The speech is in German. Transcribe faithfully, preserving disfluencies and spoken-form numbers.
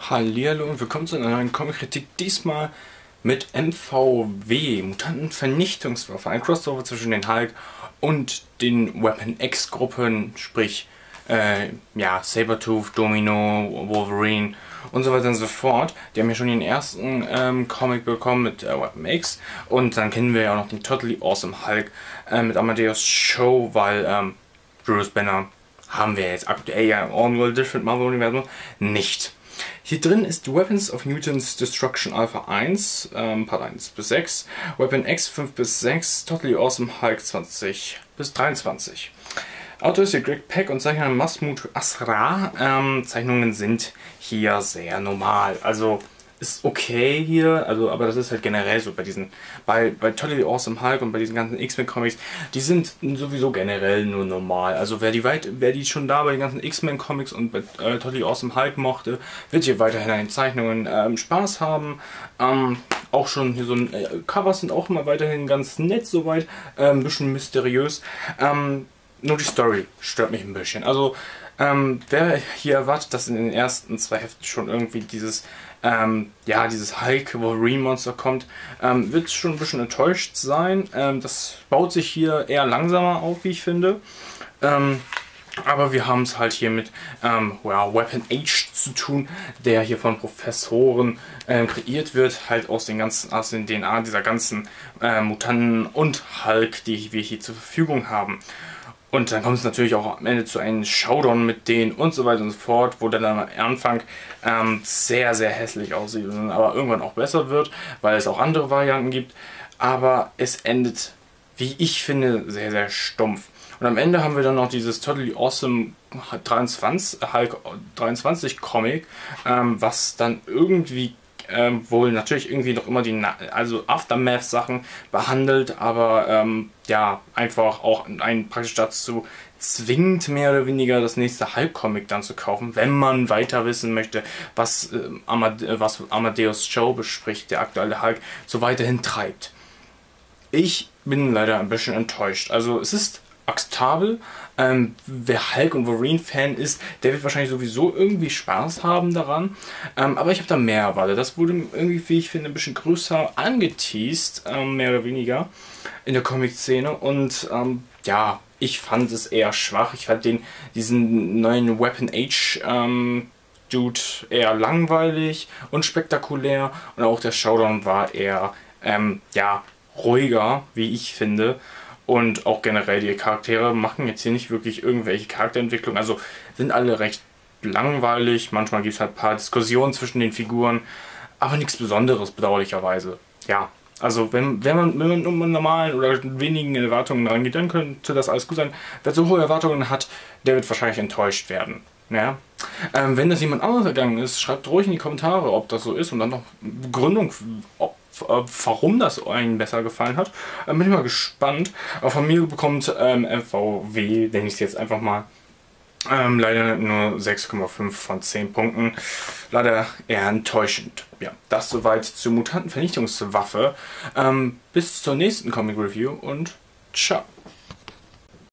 Hallihallo und willkommen zu einer neuen Comic-Kritik, diesmal mit M V W, Mutantenvernichtungswaffe, ein Crossover zwischen den Hulk und den Weapon X Gruppen, sprich äh, ja, Sabertooth, Domino, Wolverine und so weiter und so fort. Die haben ja schon den ersten ähm, Comic bekommen mit äh, Weapon X, und dann kennen wir ja auch noch den Totally Awesome Hulk äh, mit Amadeus Cho, weil ähm, Bruce Banner haben wir jetzt aktuell ja im All Different Marvel Universum nicht. Hier drin ist Weapons of Mutants Destruction Alpha eins, ähm, Part eins bis sechs, Weapon X fünf bis sechs, Totally Awesome Hulk zwanzig bis dreiundzwanzig. Autor ist hier Greg Pak und Zeichner Mahmoud Asrar. Ähm, Zeichnungen sind hier sehr normal, also ist okay hier, also aber das ist halt generell so bei diesen, bei, bei Totally Awesome Hulk und bei diesen ganzen X-Men Comics, die sind sowieso generell nur normal. Also wer die weit, wer die schon da bei den ganzen X-Men Comics und bei äh, Totally Awesome Hulk mochte, wird hier weiterhin an den Zeichnungen ähm, Spaß haben. Ähm, auch schon hier so ein äh, Covers sind auch immer weiterhin ganz nett soweit, äh, ein bisschen mysteriös. Ähm, nur die Story stört mich ein bisschen. Also ähm, wer hier erwartet, dass in den ersten zwei Heften schon irgendwie dieses Ähm, ja, dieses Hulk-Wolverine-Monster kommt, ähm, wird schon ein bisschen enttäuscht sein. Ähm, das baut sich hier eher langsamer auf, wie ich finde. Ähm, aber wir haben es halt hier mit ähm, well, Weapon H zu tun, der hier von Professoren ähm, kreiert wird, halt aus den ganzen, aus den D N A dieser ganzen äh, Mutanten und Hulk, die wir hier zur Verfügung haben. Und dann kommt es natürlich auch am Ende zu einem Showdown mit denen und so weiter und so fort, wo der dann am Anfang ähm, sehr, sehr hässlich aussieht, aber irgendwann auch besser wird, weil es auch andere Varianten gibt. Aber es endet, wie ich finde, sehr, sehr stumpf. Und am Ende haben wir dann noch dieses Totally Awesome dreiundzwanzig, Hulk dreiundzwanzig Comic, ähm, was dann irgendwie Ähm, wohl natürlich irgendwie noch immer die Na also Aftermath-Sachen behandelt, aber ähm, ja, einfach auch einen praktisch dazu zwingt, mehr oder weniger das nächste Hulk-Comic dann zu kaufen, wenn man weiter wissen möchte, was, äh, Amade was Amadeus Cho bespricht, der aktuelle Hulk, so weiterhin treibt. Ich bin leider ein bisschen enttäuscht. Also es ist akzeptabel. Ähm, wer Hulk und Wolverine-Fan ist, der wird wahrscheinlich sowieso irgendwie Spaß haben daran. Ähm, aber ich habe da mehr erwartet. Das wurde irgendwie, wie ich finde, ein bisschen größer angeteased, ähm, mehr oder weniger, in der Comic-Szene. Und ähm, ja, ich fand es eher schwach. Ich fand den, diesen neuen Weapon H ähm, Dude eher langweilig und spektakulär. Und auch der Showdown war eher, ähm, ja, ruhiger, wie ich finde. Und auch generell die Charaktere machen jetzt hier nicht wirklich irgendwelche Charakterentwicklung. Also sind alle recht langweilig. Manchmal gibt es halt ein paar Diskussionen zwischen den Figuren. Aber nichts Besonderes, bedauerlicherweise. Ja, also wenn, wenn man wenn man nur mit normalen oder wenigen Erwartungen rangeht, dann könnte das alles gut sein. Wer so hohe Erwartungen hat, der wird wahrscheinlich enttäuscht werden. Ja? Ähm, wenn das jemand anderes ergangen ist, schreibt ruhig in die Kommentare, ob das so ist. Und dann noch Begründung, ob warum das einen besser gefallen hat. Bin ich mal gespannt. Aber von mir bekommt ähm, M V W, nenne ich es jetzt einfach mal, ähm, leider nur sechs Komma fünf von zehn Punkten. Leider eher enttäuschend. Ja, das soweit zur Mutantenvernichtungswaffe. Ähm, bis zur nächsten Comic Review und ciao.